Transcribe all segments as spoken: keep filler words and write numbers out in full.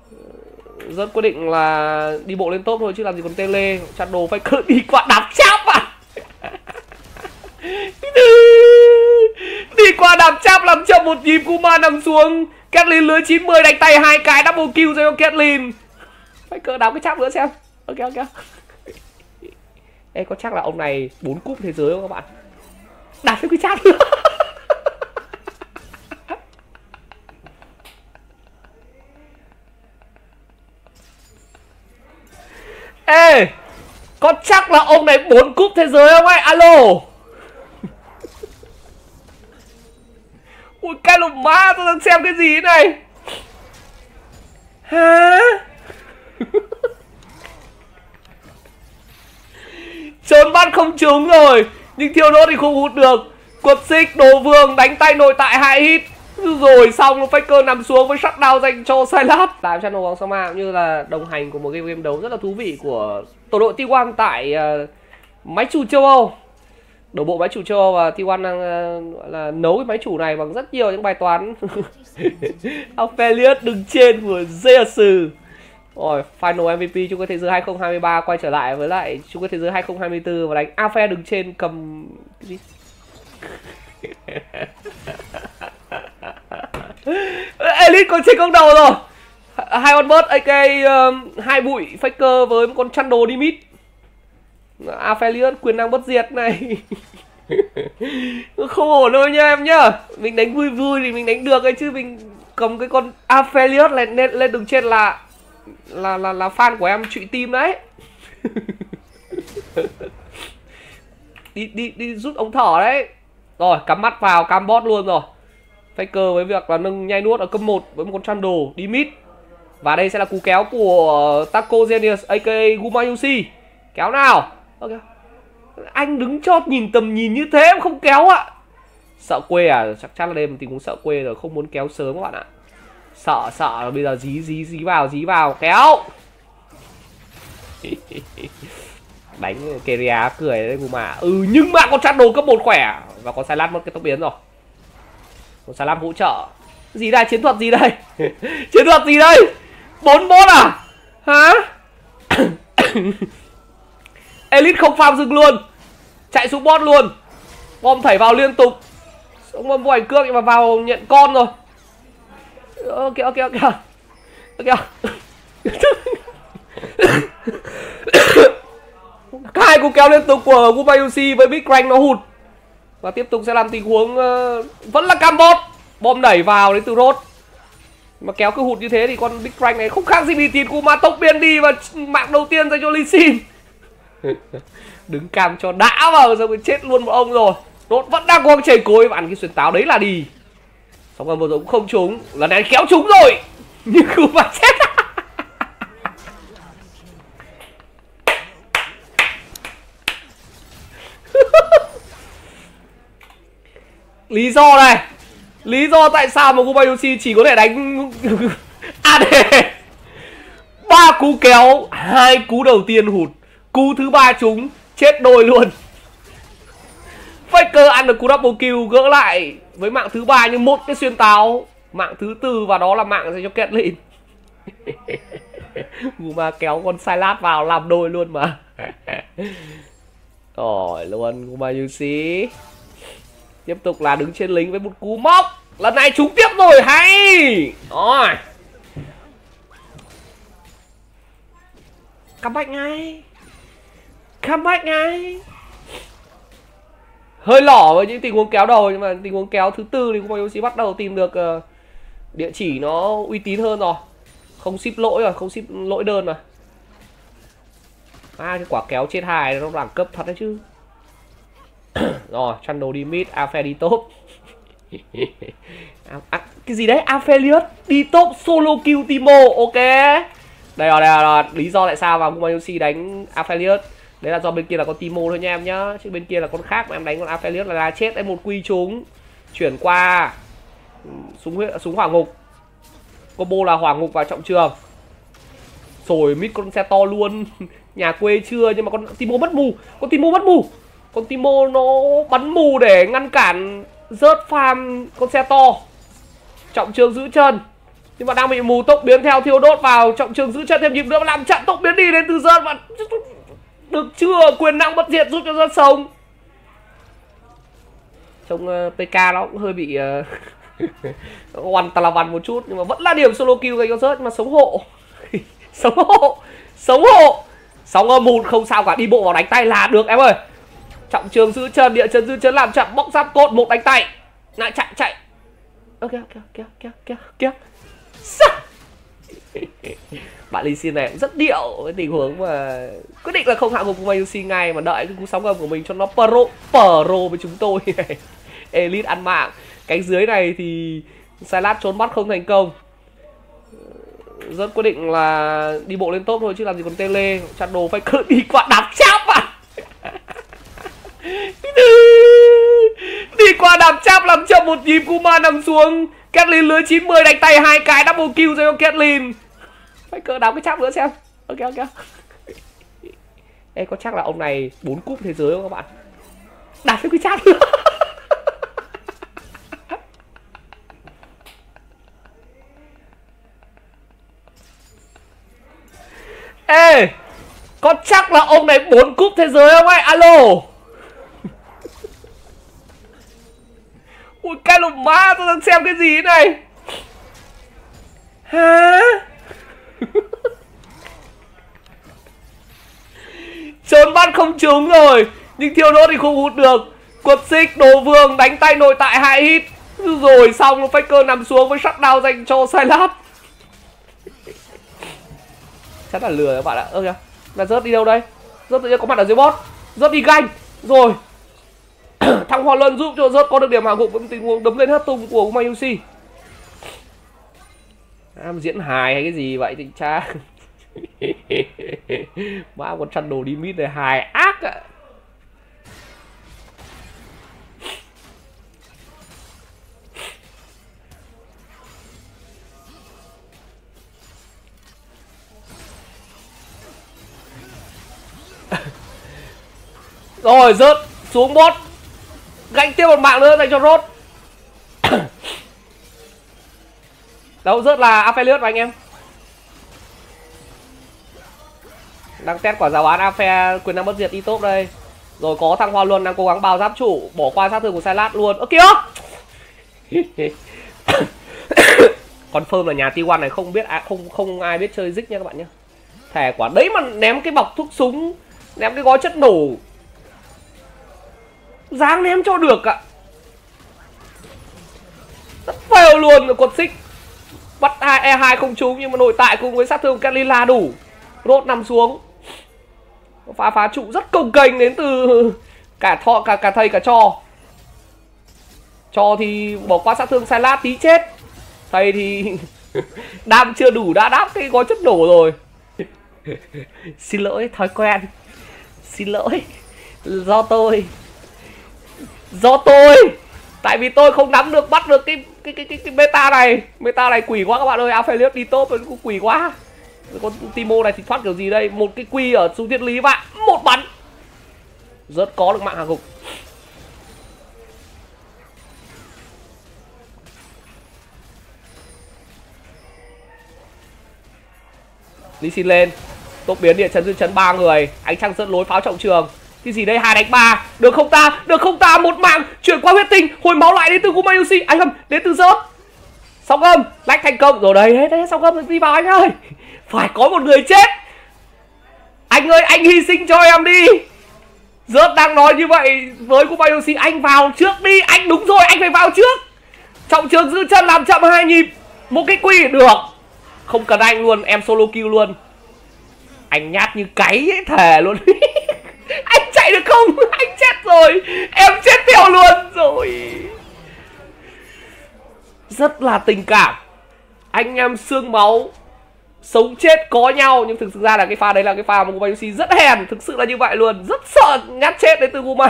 Rất quyết định là đi bộ lên top thôi chứ làm gì còn tele. Chặt đồ phải cự đi qua đạp cháp à. Đi qua đạp cháp làm chậm một nhịp, Kuma nằm xuống. Caitlyn lưới chín mươi đánh tay hai cái double kill cho Caitlyn. Phải cỡ đạp cái cháp nữa xem. Ok ok. Ê, có chắc là ông này bốn cúp thế giới không các bạn? Đạp cái cháp nữa. Ê, có chắc là ông này bốn cúp thế giới không ấy? Alo. Ui cái lục ma, tôi đang xem cái gì này? Hả? Trốn bắt không trúng rồi. Nhưng thiêu đốt thì không hút được. Quật xích, đồ vương, đánh tay nội tại hai hit. Rồi xong Faker nằm xuống với shutdown dành cho Sylas. Tại channel Hoàng Sa Ma cũng như là đồng hành của một game game đấu rất là thú vị của tổ đội T một tại uh, máy chủ châu Âu. Đổ bộ máy chủ châu Âu và T một đang uh, gọi là nấu cái máy chủ này bằng rất nhiều những bài toán. Aphelios đứng trên của Zeus. Rồi, Final em vê pê chung kết thế giới hai không hai ba quay trở lại với lại chung kết thế giới hai không hai tư và đánh Aphe đứng trên cầm cái gì? Elite còn trên công đầu rồi. Hai con bớt a ca uh, hai bụi Faker với một con chăn đồ đi mid. Aphelios quyền năng bất diệt này. Không ổn đâu nha em nhá. Mình đánh vui vui thì mình đánh được ấy chứ mình cầm cái con Aphelios lên lên, lên đường trên là là là là fan của em trụy tim đấy. đi đi đi rút ống thở đấy. Rồi cắm mắt vào cam bot luôn rồi. Faker với việc là nâng nhai nuốt ở cấp một với một con Trundle đi mid. Và đây sẽ là cú kéo của Taco Genius a ca Gumayusi. Kéo nào. Ok. Anh đứng chót nhìn tầm nhìn như thế em không kéo ạ. Sợ quê à? Chắc chắn là đây một tình huống sợ quê rồi, không muốn kéo sớm các bạn ạ. Sợ sợ bây giờ dí dí dí vào dí vào kéo. Đánh Keria cười đấy Guma. Ừ nhưng mà con Trundle cấp một khỏe. Và con Sylas mất cái tốc biến rồi. Con Sylas hỗ trợ. Gì đây? Chiến thuật gì đây? Chiến thuật gì đây? Bốn bot à? Hả? Elite không farm dừng luôn. Chạy xuống bot luôn. Bom thảy vào liên tục. Xong bom vô ảnh cước nhưng mà vào nhận con rồi. Ok ok ok. Ok. Hai cú kéo liên tục của Gumayusi với Big Rank nó hụt. Và tiếp tục sẽ làm tình huống uh, vẫn là cam bot. Bom đẩy vào đến từ Rốt. Mà kéo cứ hụt như thế thì con Big Rank này không khác gì bị tiền Kuma tốc biến đi và mạng đầu tiên dành cho Lee Sin. Đứng cam cho đã vào rồi chết luôn một ông rồi. Rốt vẫn đang có chảy cối và ăn cái xuyên táo đấy là đi. Xong rồi vừa rồi cũng không trúng. Lần này kéo trúng rồi. Nhưng Kuma chết. Lý do này. Lý do tại sao mà Gumayusi chỉ có thể đánh a đê. Ba cú kéo, hai cú đầu tiên hụt, cú thứ ba trúng, chết đôi luôn. Faker ăn được cú double kill gỡ lại với mạng thứ ba nhưng một cái xuyên táo, mạng thứ tư và đó là mạng dành cho Caitlyn. Guma kéo con Sylas vào làm đôi luôn mà. Rồi luôn Gumayusi. Tiếp tục là đứng trên lính với một cú móc. Lần này trúng tiếp rồi, hay. Rồi. Comeback ngay. Comeback ngay. Hơi lỏ với những tình huống kéo đầu. Nhưng mà tình huống kéo thứ tư thì Gumayusi bắt đầu tìm được uh, địa chỉ nó uy tín hơn rồi. Không ship lỗi rồi, không ship lỗi đơn mà. À, cái quả kéo trên hài nó đẳng cấp thật đấy chứ. Rồi, Trundle đi mid, Aphe đi top. À, cái gì đấy? Aphelios đi top solo kill Timo. Ok. Đây rồi, đây rồi. Lý do tại sao vào Gumayusi đánh Aphelios. Đấy là do bên kia là con Timo thôi nha em nhá. Chứ bên kia là con khác mà em đánh con Aphelios là, là chết. Đấy một quy trúng. Chuyển qua súng súng hỏa ngục. Combo là hỏa ngục vào trọng trường. Rồi mid con xe to luôn. Nhà quê chưa nhưng mà con Timo mất mù. Con Timo mất mù. Con Timo nó bắn mù để ngăn cản rớt farm con xe to. Trọng trường giữ chân. Nhưng mà đang bị mù. Tốc biến theo thiêu đốt vào trọng trường, giữ chân thêm nhịp nữa và làm chặn tốc biến đi đến từ Dơn. Và được chưa, quyền năng bất diệt giúp cho Dơn sống. Trông uh, pê ca nó cũng hơi bị uh, oằn tà là vằn một chút, nhưng mà vẫn là điểm solo kill dành cho Dơn. Nhưng mà sống hộ sống hộ sống hộ sóng âm một không sao cả, đi bộ vào đánh tay là được em ơi. Trọng trường giữ chân, địa chân giữ chân làm chậm, bóc giáp cốt một đánh tay lại chạy chạy. Ok ok ok ok ok ok. Bạn Lee Sin này cũng rất điệu với tình huống mà quyết định là không hạ gục Mayusi ngay, mà đợi cái cú sóng âm của mình cho nó pro pro với chúng tôi này. Elite ăn mạng. Cánh dưới này thì Sylas trốn bắt không thành công. Rất quyết định là đi bộ lên top thôi chứ làm gì còn tele. Chặt đồ phải cự đi qua đạp cháp à. Đi qua đạp cháp làm chậm một nhịp, Kuma nằm xuống. Caitlyn lưới chín mươi đánh tay hai cái double kill cho Caitlyn. Phải cỡ đáo cái cháp nữa xem. Ok ok. Ê, có chắc là ông này bốn cúp thế giới không các bạn? Đạp thêm cái cháp nữa. Ê, có chắc là ông này bốn cúp thế giới không ấy? Alo. Ui cái lục ma, tôi đang xem cái gì này? Hả? Trốn bắt không trúng rồi, nhưng thiêu đốt thì không hút được. Quật xích đồ vương đánh tay nội tại hai hit. Rồi xong nó Faker nằm xuống với shutdown dành cho Sylas. Chắc là lừa các bạn ạ. Ơ kìa, là rớt đi đâu đây? Rớt tự nhiên có mặt ở dưới boss. Rớt đi ganh. Rồi thằng Hoa Luân giúp cho rớt có được điểm hạ gục với tình huống đấm lên hết tung của Mayusi. Am diễn hài hay cái gì vậy thì cha. Má con chăn đồ đi mid này hài ác ạ. Rồi rớt xuống bot, gánh tiếp một mạng nữa dành cho Rốt. Đâu rớt là Aphelios và anh em đang test quả giáo án Aphe quyền năng bất diệt y top đây. Rồi có thằng Hoa Luân đang cố gắng bào giáp chủ, bỏ qua sát thương của Sylas luôn. Ơ kìa. Confirm là nhà T một này không biết à, không không ai biết chơi dích nha các bạn nhé. Thẻ quả đấy mà ném cái bọc thuốc súng, ném cái gói chất nổ, dáng ném cho được ạ. Rất fail luôn. Quật xích bắt hai e hai không trúng, nhưng mà nội tại cùng với sát thương Caitlyn là đủ. Rốt nằm xuống, phá phá trụ rất công kênh đến từ cả thọ cả cả thầy cả trò. Trò thì bỏ qua sát thương Sylas tí chết, thầy thì đam chưa đủ đã đáp cái gói chất nổ rồi. Xin lỗi, thói quen. Xin lỗi, do tôi do tôi tại vì tôi không nắm được, bắt được cái cái cái cái, cái meta này. Meta này quỷ quá các bạn ơi. Aphelios đi top nó cũng quỷ quá. Con Timo này thì thoát kiểu gì đây? Một cái quy ở xung thiết lý và một bắn rất có được mạng hạ gục. Lee Sin lên, tốc biến địa chấn dư chấn ba người, ánh trăng dẫn lối pháo trọng trường. Cái gì đây, hai đánh ba, được không ta? Được không ta? Một mạng chuyển qua huyết tinh, hồi máu lại đến từ Gumayusi, anh hầm đến từ rớt. Sóng âm lách thành công rồi đấy, hết đấy, sóng âm đi vào anh ơi. Phải có một người chết. Anh ơi, anh hy sinh cho em đi. Rớt đang nói như vậy với Gumayusi, anh vào trước đi. Anh đúng rồi, anh phải vào trước. Trọng trường giữ chân làm chậm hai nhịp, một cái quy được. Không cần anh luôn, em solo kill luôn. Anh nhát như cái ấy, thề luôn. Anh chạy được không? Anh chết rồi. Em chết theo luôn rồi. Rất là tình cảm. Anh em xương máu, sống chết có nhau. Nhưng thực sự ra là cái pha đấy là cái pha mà Gumayusi rất hèn. Thực sự là như vậy luôn. Rất sợ nhát chết đến từ Guma.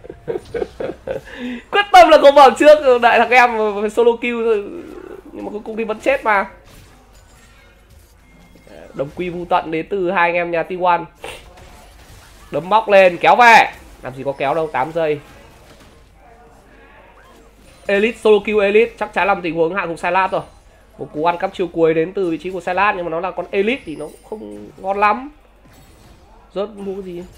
Quyết tâm là không vào trước, đợi thằng em solo kill thôi. Nhưng mà cuối cùng thì vẫn chết mà. Đồng quy vu tận đến từ hai anh em nhà T một. Đấm móc lên, kéo về. Làm gì có kéo đâu, tám giây. Elite solo kill Elite chắc chắn là một tình huống hạ gục Sylas rồi. Một cú ăn cắp chiêu cuối đến từ vị trí của Sylas, nhưng mà nó là con Elite thì nó không ngon lắm. Rớt mua cái gì?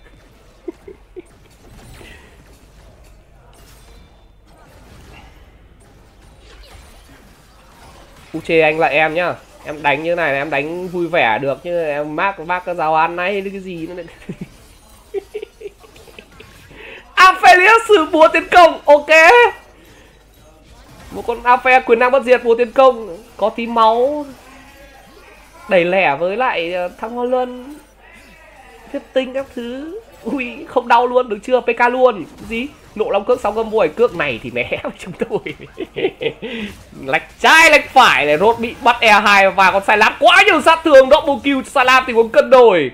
Uche anh lại em nhá. Em đánh như này là em đánh vui vẻ được, chứ em mác bác cái giáo án này cái gì nữa. Aphelios sử búa tiến công, ok. Một con Aphe quyền năng bất diệt búa tiến công, có tí máu, đẩy lẻ với lại thăng hoa luân, phép tinh các thứ. Ui không đau luôn, được chưa? pê ca luôn. Gì? Nộ long cước sóng gầm buổi, cước này thì né với chúng tôi. Lệch trái lệch phải này, rốt bị bắt e hai và con Sylas quá nhiều sát thương, double kill cho Sylas thì cũng cân đổi.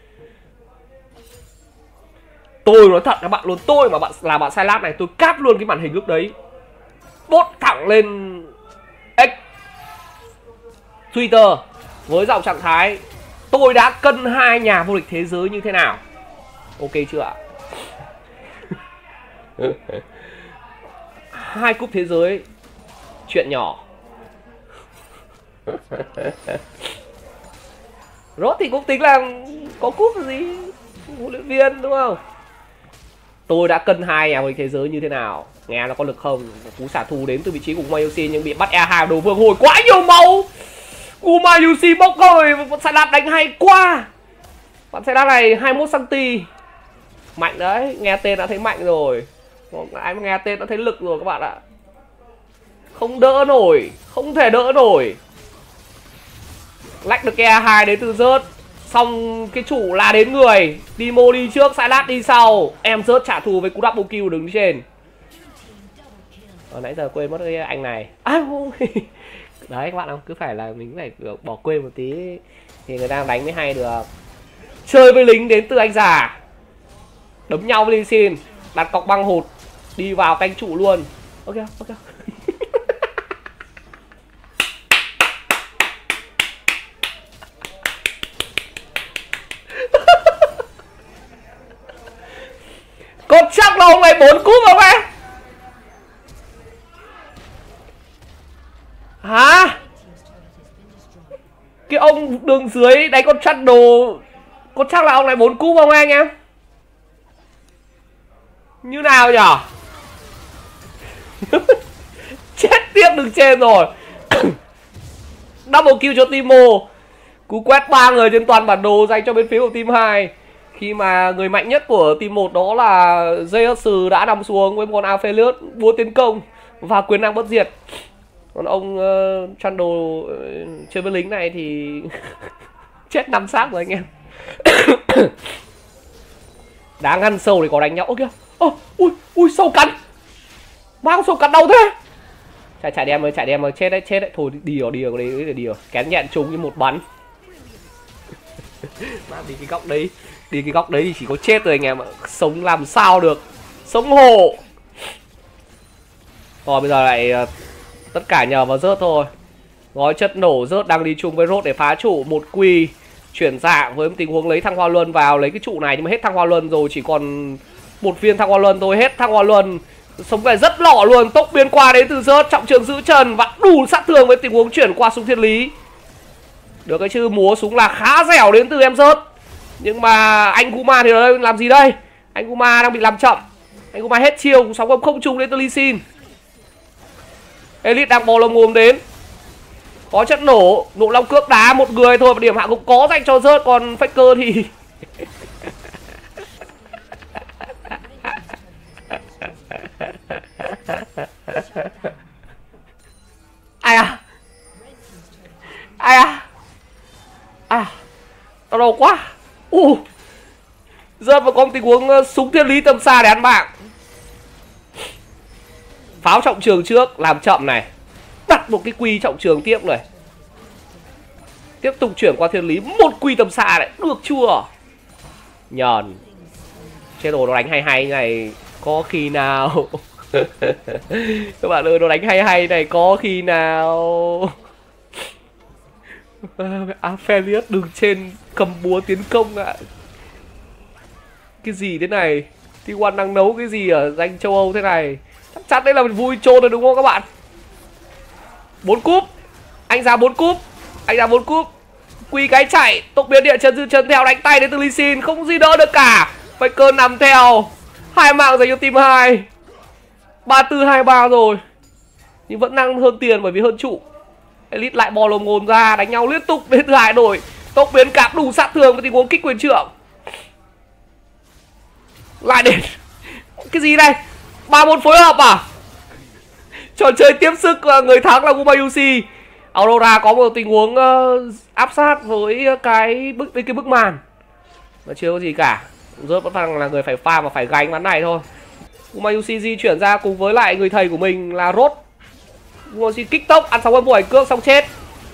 Tôi nói thật các bạn luôn, tôi mà bạn là bạn Sylas này tôi cáp luôn cái màn hình lúc đấy. Bốt thẳng lên X Twitter với dòng trạng thái tôi đã cân hai nhà vô địch thế giới như thế nào. Ok chưa ạ? Hai cúp thế giới chuyện nhỏ. Rốt thì cũng tính là có cúp gì, huấn luyện viên đúng không? Tôi đã cân hai nhà vô địch thế giới như thế nào. Nghe nó có lực không? Cú xả thù đến từ vị trí của Gumayusi nhưng bị bắt e hai đồ vương hồi quá nhiều máu. Gumayusi bốc rồi, Sylas đánh hay quá. Bạn Sylas này hai mươi mốt xăng-ti-mét. Mạnh đấy, nghe tên đã thấy mạnh rồi. Ai mà nghe tên đã thấy lực rồi các bạn ạ. Không đỡ nổi, không thể đỡ nổi. Lách được e hai đến từ rớt. Xong cái chủ là đến người. Timo đi trước, Sylas đi sau. Em rớt trả thù với cú double kill đứng trên. Ở nãy giờ quên mất cái anh này. À, đấy các bạn không, cứ phải là mình phải bỏ quên một tí thì người ta đánh mới hay được. Chơi với lính đến từ anh già. Đấm nhau với Lee Sin. Đặt cọc băng hụt. Đi vào canh trụ luôn. Ok ok. Còn chắc là hôm nay bốn cúp không em? Hả? Cái ông đường dưới đánh con chăn đồ, có chắc là ông này bốn cúp không anh em? Như nào nhở? Chết tiếp đường trên rồi. Double kill cho Timo. Cú quét ba người trên toàn bản đồ dành cho bên phía của team hai. Khi mà người mạnh nhất của team một đó là Zeus đã nằm xuống với một con Aphelios búa tiến công và quyền năng bất diệt. Còn ông uh, chăn đồ uh, chơi với lính này thì chết năm xác rồi anh em. Đá ngăn sâu thì có đánh nhau. Ôi kìa. Ôi, ui, ui, sâu cắn. Má con sâu cắn đau thế. Chạy chạy đi em ơi, chạy đi em ơi, chết đấy, chết đấy. Thôi đi ở đi ở đấy để đi ở. Kén nhẹn trúng như một bắn. Má đi cái góc đấy. Đi cái góc đấy thì chỉ có chết rồi anh em ạ. Sống làm sao được. Sống hổ. Rồi bây giờ lại uh, tất cả nhờ vào rớt thôi. Gói chất nổ rớt đang đi chung với rốt để phá trụ. Một quy chuyển dạng với một tình huống lấy thăng hoa luân vào lấy cái trụ này, nhưng mà hết thăng hoa luân rồi, chỉ còn một viên thăng hoa luân thôi. Hết thăng hoa luân, sống về rất lọ luôn. Tốc biến qua đến từ rớt, trọng trường giữ trần và đủ sát thương với tình huống chuyển qua súng thiên lý. Được cái chứ, múa súng là khá dẻo đến từ em rớt. Nhưng mà anh Guma thì ở đây làm gì đây? Anh Guma đang bị làm chậm. Anh Guma hết chiêu, sóng âm không trùng đến từ Lee Sin. Elite đang bò lồng ngồm đến. Có chất nổ, nộ long cước đá một người thôi, và điểm hạ gục có dành cho rớt. Còn Faker thì ai à? Ai à? À, đau đầu quá. U rớt vào con tình huống uh, súng thiên lý tầm xa để ăn mạng. Pháo trọng trường trước, làm chậm này. Đặt một cái quy trọng trường tiếp này. Tiếp tục chuyển qua thiên lý, một quy tầm xa này. Được chưa? Nhờn. Chế độ nó đánh hay hay này. Có khi nào các bạn ơi, nó đánh hay hay này. Có khi nào Aphelios đứng trên cầm búa tiến công ạ. Cái gì thế này? T một đang nấu cái gì ở danh châu Âu thế này? Chắc chắn đây là vui trôn rồi đúng không các bạn? Bốn cúp. Anh ra bốn cúp. Anh ra bốn cúp. Quy cái chạy, tốc biến địa chân dư chân theo đánh tay đến từ Lee Sin, không gì đỡ được cả. Faker nằm theo. Hai mạng dành cho team hai. ba tư hai ba rồi. Nhưng vẫn đang hơn tiền bởi vì hơn trụ. Elite lại bò lồm ngồm ra, đánh nhau liên tục đến thứ hai đổi. Tốc biến cạp đủ sát thương với tình huống kích quyền trượng. Lại đến cái gì đây? Ba môn phối hợp à? Trò chơi tiếp sức, người thắng là Gumayusi. Aurora có một tình huống uh, áp sát với cái bức cái bức màn mà chưa có gì cả. Rớt vẫn đang là người phải farm và phải gánh ván này thôi. Gumayusi di chuyển ra cùng với lại người thầy của mình là Rốt. Gumayusi kích tốc ăn xong cái buổi cước xong chết.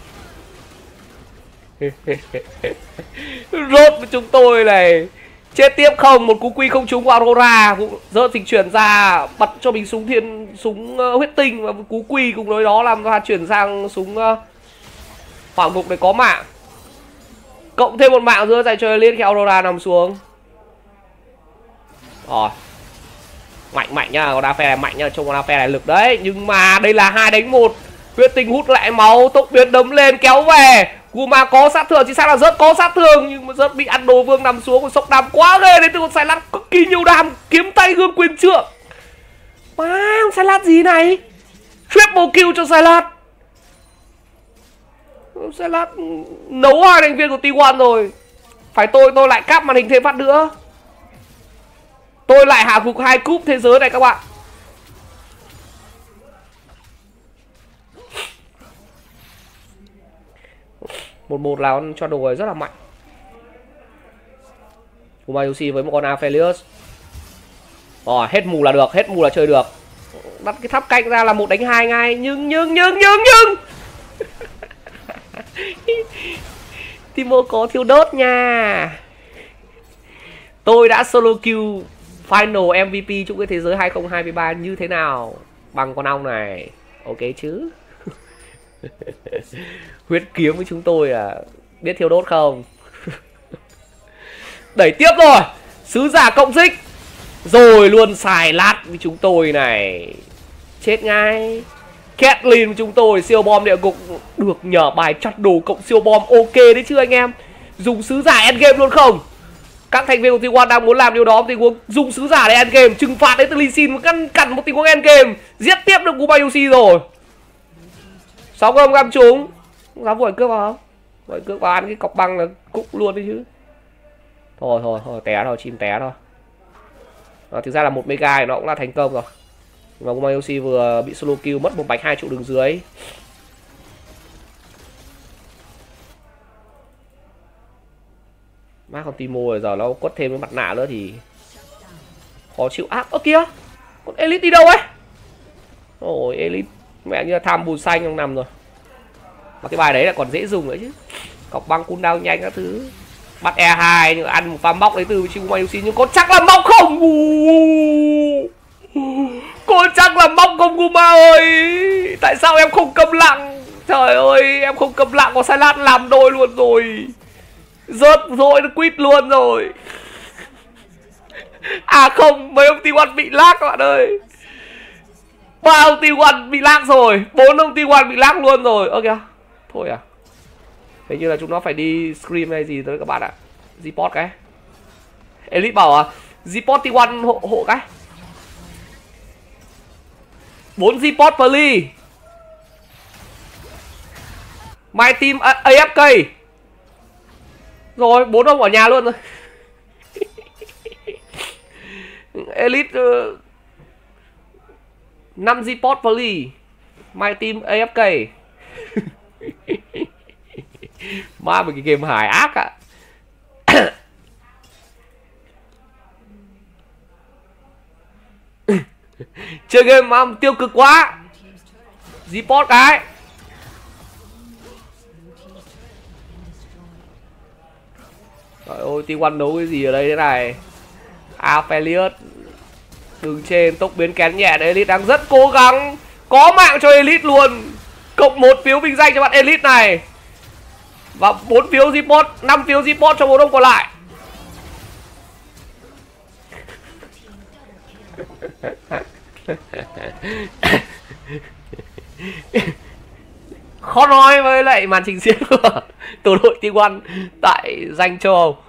Rốt với chúng tôi này chết tiếp không, một cú quy không trúng của Aurora. Rớt dịch chuyển ra bật cho mình súng thiên súng uh, huyết tinh và cú quy cùng với đó làm ra chuyển sang súng uh, hỏa ngục để có mạng. Cộng thêm một mạng giữa dành cho Elite khi Aurora nằm xuống. Rồi. Mạnh mạnh nhá, con Ape này mạnh nhá, trông con Ape này lực đấy, nhưng mà đây là hai đánh một. Huyết tinh hút lại máu, tốc biến đấm lên kéo về. Guma có sát thương, chính xác là Rớt có sát thương, nhưng mà Rớt bị ăn đồ vương nằm xuống. Một sốc đam quá ghê đến từ con Sai Lát, cực kỳ nhiều đam, kiếm tay gươm quyền trượng. Má, Sai Lát gì này? Triple kill cho Sai Lát. Sai Lát nấu hai thành viên của T một rồi. Phải tôi tôi lại cắp màn hình thêm phát nữa. Tôi lại hạ gục hai cúp thế giới này các bạn. Một một là cho đồ rất là mạnh. Gumayusi với một con Aphelios. Rồi, hết mù là được, hết mù là chơi được. Đặt cái tháp cạnh ra là một đánh hai ngay. Nhưng, nhưng, nhưng, nhưng, nhưng Timo có thiêu đốt nha. Tôi đã solo kill Final em vê pê trong cái thế giới hai không hai ba như thế nào bằng con ong này. Ok chứ. Huyết kiếm với chúng tôi à, biết thiêu đốt không? Đẩy tiếp rồi. Sứ giả cộng xích. Rồi luôn xài lát với chúng tôi này. Chết ngay. Caitlyn với chúng tôi siêu bom địa ngục được nhờ bài chặt đồ cộng siêu bom. Ok đấy chứ anh em. Dùng sứ giả endgame luôn không? Các thành viên của T một đang muốn làm điều đó, tình huống dùng sứ giả để endgame, trừng phạt đến từ Lee Sin, ngăn cản một tình huống endgame, giết tiếp được Gumayusi rồi. Sáu gươm găm trúng. Dám vội cướp vào không? Vội cướp vào ăn cái cọc băng là cúc luôn đấy chứ. Thôi thôi thôi, té thôi, chim té thôi. À, thực ra là một mega thì nó cũng là thành công rồi. Và Gumayusi vừa bị solo kill mất một bánh hai trụ đường dưới. Má con Timo rồi giờ nó quất thêm cái mặt nạ nữa thì khó chịu ác. Ơ kìa, con Elite đi đâu ấy? Ôi Elite mẹ như là tham bùn xanh trong nằm rồi. Mà cái bài đấy là còn dễ dùng nữa chứ. Cọc băng cooldown nhanh các thứ. Bắt e hai nhưng ăn một pha móc đấy từ Gumayusi, nhưng có chắc là móc không? Có chắc là móc không Guma ơi? Tại sao em không cầm lặng? Trời ơi, em không cầm lặng, có Sai Lát làm đôi luôn rồi. Rớt rồi, nó quýt luôn rồi. À không, mấy ông T một bị lag các bạn ơi. Ba ông T một bị lag rồi, bốn ông T một bị lag luôn rồi. Ơ kìa, thôi à. Hình như là chúng nó phải đi scream hay gì tới các bạn ạ. G-Pod cái. Elite bảo à, G-Pod T một hộ, hộ cái. bốn G-Pod per ly. My team a ép ca. Rồi, bốn ông ở nhà luôn rồi. Elite uh, năm G-Pod per ly. My team a ép ca. Má một cái game hài ác ạ. Chơi game mà tiêu cực quá. G-Pod cái. Trời ơi, T một đấu cái gì ở đây thế này. Aphelios đường trên, tốc biến kén nhẹ. Elite đang rất cố gắng, có mạng cho Elite luôn. Cộng một phiếu vinh danh cho bạn Elite này. Và bốn phiếu G-Pod, năm phiếu G-Pod cho bốn ông còn lại. khó nói với lại màn trình diễn của tổ đội T một tại danh châu Âu.